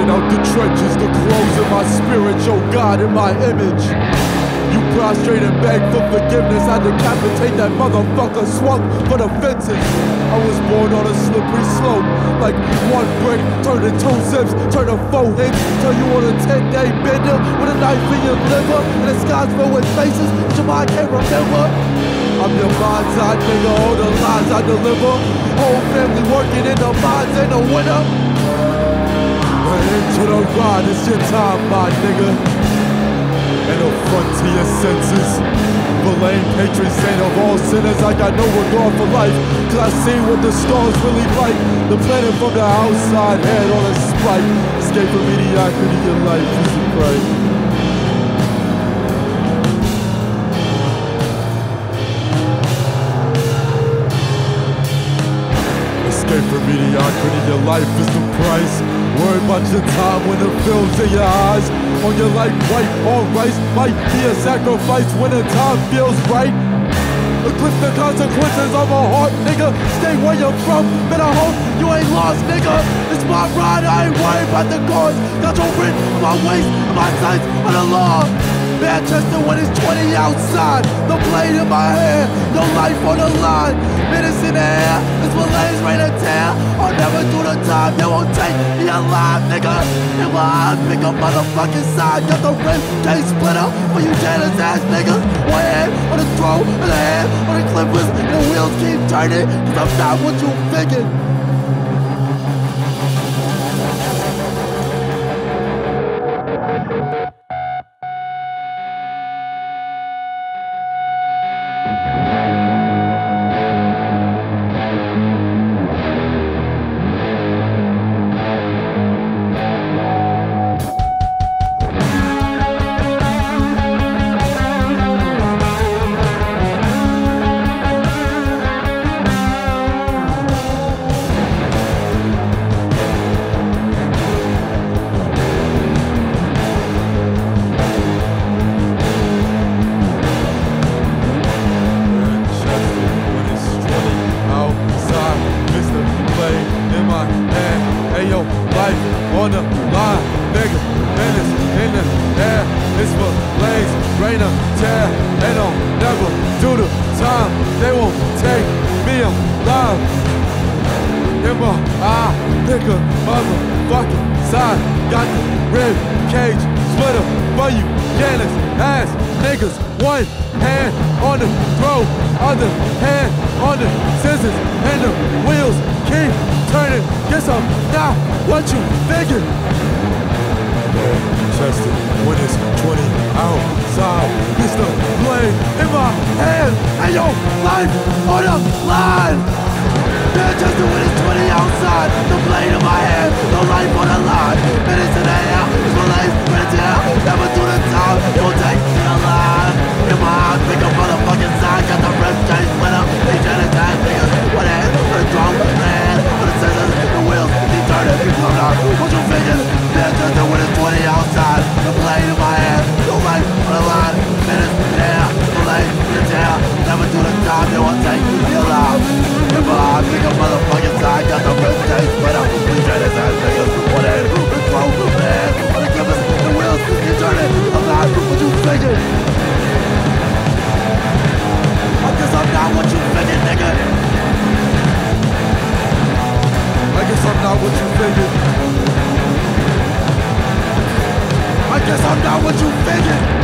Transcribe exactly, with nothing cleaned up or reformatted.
Coming out the trenches, the clothes in my spirit show God in my image. You prostrate and beg for forgiveness, I decapitate that motherfucker, swung for the fences. I was born on a slippery slope, like one brick turned to two zips, turn to four hits, turn you on a ten-day bender with a knife in your liver, and the sky's filled with faces that your mind can't remember. I'm your mind's eye nigga, all the lies I deliver, whole family working in the mines ain't no winner. But into the ride, it's your time, my nigga. And a front to your senses. For lame patron saint of all sinners, I got no regard for life, cause I see what the stars really like. The planet from the outside, head on a spike. Escape from mediocrity, your life is a price. Escape from mediocrity, your life is the price. Worry about your time when the film's in your eyes. On your life, white or rice might be a sacrifice when the time feels right. Eclipse the consequences of a heart, nigga. Stay where you're from, but I hope you ain't lost, nigga. It's my ride, I ain't worried about the cause. Got your written on my waist and my sights on the law. Manchester when it's twenty outside, the blade in my hair, no life on the line. Minutes in the air, this Malays rain a tear. I'll never do the time, you won't take me alive, nigga. In my eyes, pick a motherfucking side. Got the rib cage splitter for you jealous ass niggas. One hand on the throat, and a hand on the clippers, and the wheels keep turning, cause I'm not what you figured. On the line, nigga, minutes in the air. It's for lanes, rain up, tear, and I'll never do the time. They won't take me alive. In my eye, pick a motherfucking side. Got the rib cage splitter for you, jealous ass niggas. One hand on the throat, other hand on the scissors, and the wheels keep turning. Guess I'm not what you figured. Manchester when it's twenty outside, it's the blade in my hand and your life on the line. Manchester when it's twenty outside, the blade in my hand, the life on the line. Minutes in the air, it's my life, minutes in the air. Never do the time, you'll take me alive. In my eyes, pick a motherfucking side. Got the rib cage splinter, they jealous ass niggas. One hand on the drum, one hand on the scissors, the wheels keep turning. I'm not what you figured. Manchester when it's twenty outside, the blade in my hand, the life on the line. Minutes in the air, the life, minutes in the air. Never do the time, they won't take me alive. In my eyes, pick a motherfucking side. Got the rib cage splinter, they jealous ass niggas. One hand on the drum, one hand on the clippers, the wheels keep turning. I'm not what you figured. I guess I'm not what you figured, nigga. I guess I'm not what you figured. I guess I'm not what you figured.